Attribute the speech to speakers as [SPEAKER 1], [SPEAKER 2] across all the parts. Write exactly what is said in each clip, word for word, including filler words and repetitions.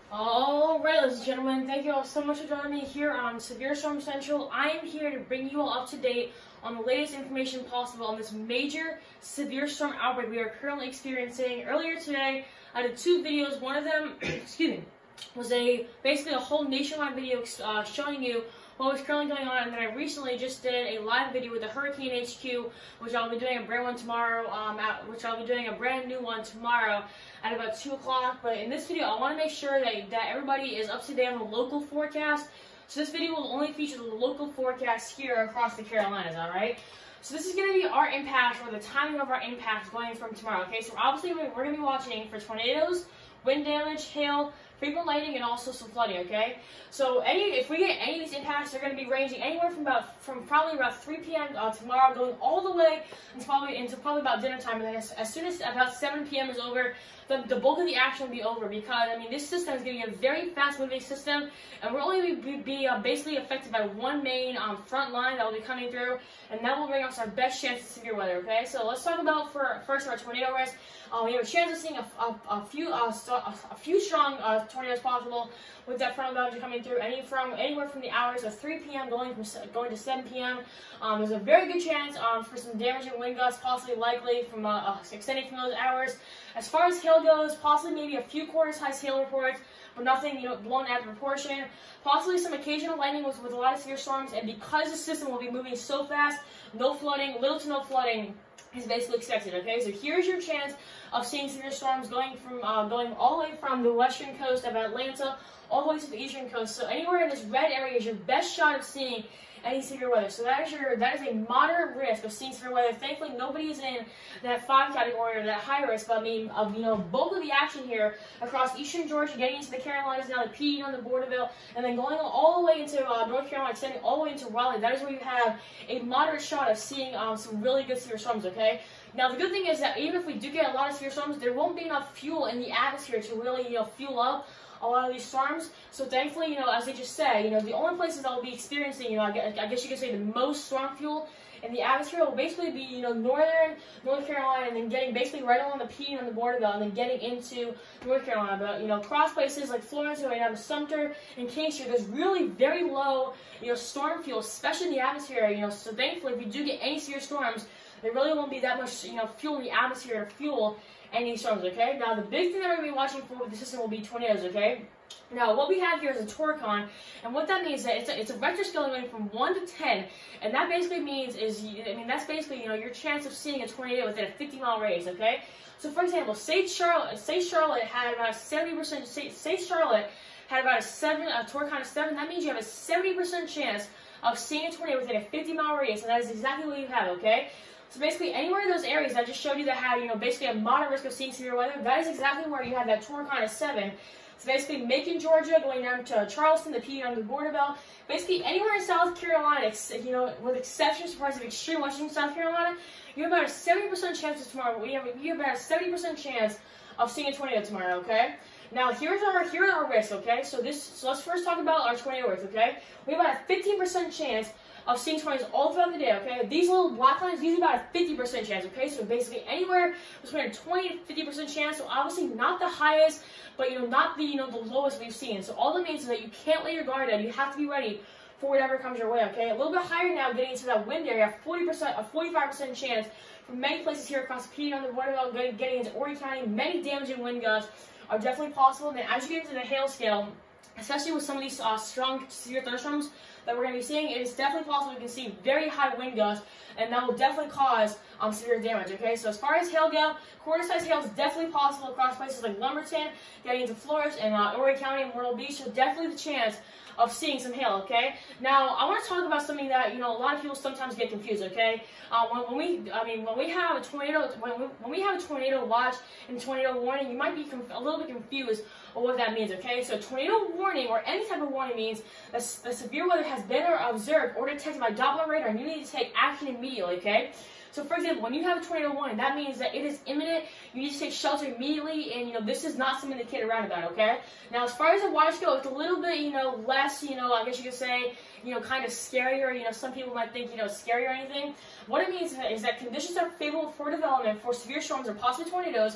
[SPEAKER 1] All right, ladies and gentlemen, thank you all so much for joining me here on Severe Storm Central. I am here to bring you all up to date on the latest information possible on this major severe storm outbreak we are currently experiencing. Earlier today, I did two videos. One of them, excuse me, was a basically a whole nationwide video uh, showing you what was currently going on, and then I recently just did a live video with the Hurricane H Q, which I'll be doing a brand one tomorrow. Um, at, which I'll be doing a brand new one tomorrow at about two o'clock. But in this video, I want to make sure that that everybody is up to date on the local forecast. So this video will only feature the local forecast here across the Carolinas. All right. So this is going to be our impact, or the timing of our impact going from tomorrow. Okay. So obviously we're going to be watching for tornadoes, wind damage, hail, frequent lightning, and also some flooding, okay? So any if we get any of these impacts, they're going to be ranging anywhere from about from probably about three p m Uh, tomorrow, going all the way into probably into probably about dinner time. And then as, as soon as about seven p m is over, the, the bulk of the action will be over, because I mean this system is going to be a very fast-moving system, and we're only be, be uh, basically affected by one main um, front line that will be coming through, and that will bring us our best chance of severe weather. Okay, so let's talk about for first our tornado risk. Uh, we have a chance of seeing a, a, a few uh, a, a few strong uh, tornadoes possible with that frontal boundary coming through, any from anywhere from the hours of three p m going from going to seven p m Um, there's a very good chance um, for some damaging wind gusts, possibly likely from uh, uh, extending from those hours. As far as hail goes, possibly maybe a few quarter-size hail reports, but nothing, you know, blown out of proportion. Possibly some occasional lightning with, with a lot of severe storms, and because the system will be moving so fast, no flooding, little to no flooding is basically expected. Okay, so here's your chance of seeing severe storms going from uh, going all the way from the western coast of Atlanta all the way to the eastern coast. So anywhere in this red area is your best shot of seeing any severe weather. So that is your that is a moderate risk of seeing severe weather. Thankfully, nobody is in that five category or that high risk. But I mean, of you know, bulk of the action here across eastern Georgia, getting into the Carolinas, now the P on the Borderville, and then going all the way into uh, North Carolina, extending all the way into Raleigh. That is where you have a moderate shot of seeing um, some really good severe storms. Okay. Now the good thing is that even if we do get a lot of severe storms, there won't be enough fuel in the atmosphere to really you know fuel up a lot of these storms. So thankfully, you know, as they just say, you know, the only places that will be experiencing, you know, I guess you could say the most storm fuel in the atmosphere will basically be, you know, northern North Carolina, and then getting basically right along the P on the border belt, and then getting into North Carolina. But, you know, across places like Florence, right down to Sumter and Kingstree, there's really very low, you know, storm fuel, especially in the atmosphere, you know. So thankfully, if we do get any severe storms, there really won't be that much, you know, fuel in the atmosphere to fuel any storms, okay? Now, the big thing that we're going to be watching for with the system will be tornadoes, okay? Now, what we have here is a torcon, and what that means is that it's a, it's a vector scale going from one to ten, and that basically means is, I mean, that's basically, you know, your chance of seeing a tornado within a fifty mile radius, okay? So, for example, say Charlotte, say Charlotte had about a seventy percent, say, say Charlotte had about a seven, a torcon of seven, that means you have a seventy percent chance of seeing a tornado within a fifty mile radius, and that is exactly what you have, okay? So basically, anywhere in those areas I just showed you that had, you know, basically a moderate risk of seeing severe weather, that is exactly where you have that torcon of seven. So basically, Macon, Georgia, going down to Charleston, the P on the Borderville, basically anywhere in South Carolina, you know, with exceptions for parts of extreme western South Carolina, you have about a seventy percent chance of tomorrow. We have, you have about a seventy percent chance of seeing a tornado tomorrow, okay? Now, here's our, here are our risks, okay? So this, so let's first talk about our tornado risk, okay? We have about a fifteen percent chance of seeing tornadoes all throughout the day, okay? These little black lines, these are about a fifty percent chance, okay? So basically anywhere between a twenty to fifty percent chance, so obviously not the highest, but, you know, not the, you know, the lowest we've seen. So all that means is that you can't let your guard down. You have to be ready for whatever comes your way, okay? A little bit higher now, getting into that wind area, forty percent, a forty-five percent chance from many places here across the P on the Borderville, getting into Horry County. Many damaging wind gusts are definitely possible. And then as you get into the hail scale, especially with some of these uh, strong severe thunderstorms that we're going to be seeing, it is definitely possible we can see very high wind gusts, and that will definitely cause um, severe damage, okay? So as far as hail go, quarter-size hail is definitely possible across places like Lumberton, getting into Florence and uh, Horry County and Myrtle Beach, so definitely the chance of seeing some hail, okay? Now, I want to talk about something that, you know, a lot of people sometimes get confused, okay? Uh, when, when we, I mean, when we have a tornado, when we, when we have a tornado watch and tornado warning, you might be a little bit confused on what that means, okay? So tornado warning, or any type of warning, means that the severe weather has been observed or detected by Doppler radar, and you need to take action immediately, okay? So, for example, when you have a tornado warning, that means that it is imminent. You need to take shelter immediately, and, you know, this is not something to kid around about, okay? Now, as far as the watch goes, it's a little bit, you know, less, you know, I guess you could say, you know, kind of scarier. You know, some people might think, you know, scary or anything. What it means is that conditions are favorable for development for severe storms or possibly tornadoes,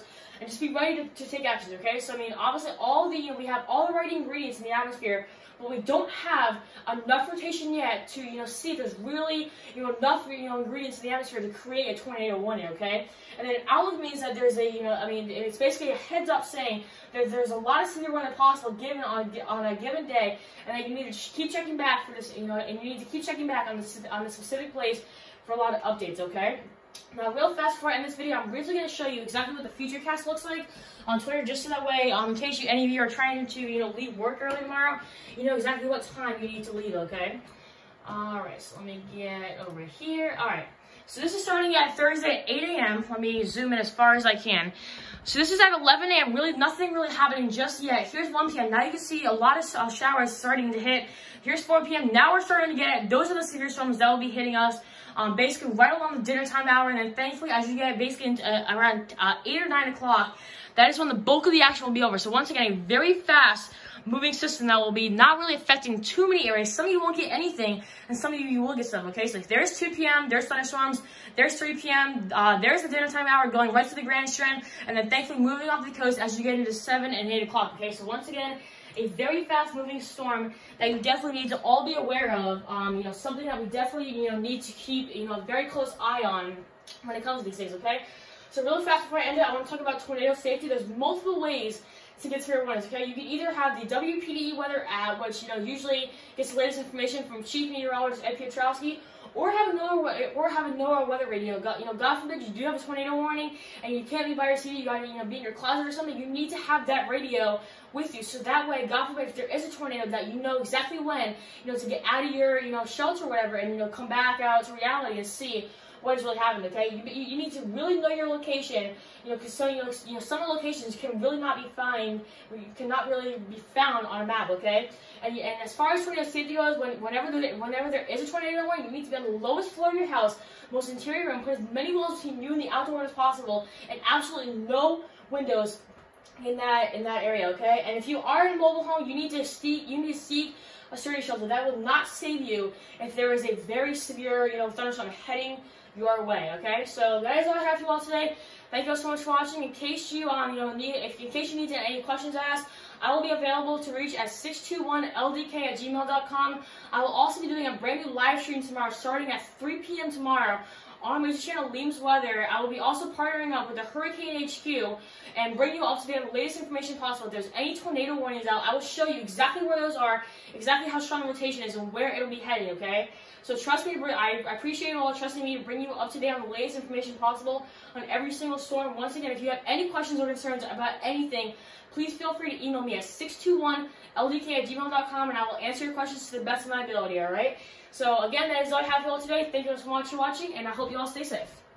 [SPEAKER 1] and just be ready to, to take actions, okay? So, I mean, obviously, all the, you know, we have all the right ingredients in the atmosphere, but we don't have enough rotation yet to, you know, see if there's really, you know, enough, you know, ingredients in the atmosphere to create a tornado warning, okay? And then outlook means that there's a, you know, I mean, it's basically a heads up saying that there's a lot of severe weather possible given on a, on a given day, and that you need to keep checking back for this, you know, and you need to keep checking back on the on the specific place for a lot of updates, okay? Now, real fast before I end this video, I'm really going to show you exactly what the futurecast looks like on Twitter, just so that way, um, in case you, any of you are trying to, you know, leave work early tomorrow, you know exactly what time you need to leave, okay? Alright, so let me get over here. Alright, so this is starting at Thursday at eight A M Let me zoom in as far as I can. So this is at eleven A M Really, nothing really happening just yet. Here's one P M Now you can see a lot of uh, showers starting to hit. Here's four P M Now we're starting to get, those are the severe storms that will be hitting us. Um, basically right along the dinner time hour, and then thankfully as you get basically into, uh, around uh, eight or nine o'clock, that is when the bulk of the action will be over. So once again, a very fast moving system that will be not really affecting too many areas. Some of you won't get anything, and some of you, you will get some, okay? So like, there's two P M, there's thunderstorms, there's three P M, uh, there's the dinner time hour going right to the Grand Strand, and then thankfully moving off the coast as you get into seven and eight o'clock, okay? So once again, a very fast-moving storm that you definitely need to all be aware of. Um, you know, something that we definitely, you know, need to keep, you know, a very close eye on when it comes to these things, okay? So really fast before I end it, I want to talk about tornado safety. There's multiple ways to get to your warnings, okay? You can either have the W P D E weather app, which, you know, usually gets the latest information from Chief Meteorologist Ed Piotrowski, or have a NOAA, or have a NOAA weather radio. God, you know, God forbid you do have a tornado warning and you can't be by your T V, you gotta, you know, be in your closet or something. You need to have that radio with you, so that way, God forbid, if there is a tornado, that you know exactly when, you know, to get out of your, you know, shelter or whatever, and, you know, come back out to reality and see what is really happening, okay? You, you, you need to really know your location, you know, because some, you know, you know, some locations can really not be found, you cannot really be found on a map, okay? And, and as far as tornado safety goes, when, whenever, there, whenever there is a tornado warning, you need to be on the lowest floor of your house, most interior room, put as many walls between you and the outdoor world as possible, and absolutely no windows in that in that area, okay? And if you are in a mobile home, you need to seek you need to seek a sturdy shelter. That will not save you if there is a very severe, you know, thunderstorm heading your way, okay? So that is all I have for you all today. Thank you all so much for watching. In case you um you know need if in case you need to, any questions asked, I will be available to reach at six two one L D K at gmail dot com. I will also be doing a brand new live stream tomorrow, starting at three P M tomorrow on my YouTube channel, Liam's Weather. I will be also partnering up with the Hurricane H Q and bring you up to date on the latest information possible. If there's any tornado warnings out, I will show you exactly where those are, exactly how strong the rotation is, and where it will be heading, okay? So trust me, I appreciate you all trusting me to bring you up to date on the latest information possible on every single storm. Once again, if you have any questions or concerns about anything, please feel free to email me at six two one L D K at gmail dot com, and I will answer your questions to the best of my ability, alright? So again, that is all I have for you all today. Thank you so much for watching, and I hope you all stay safe.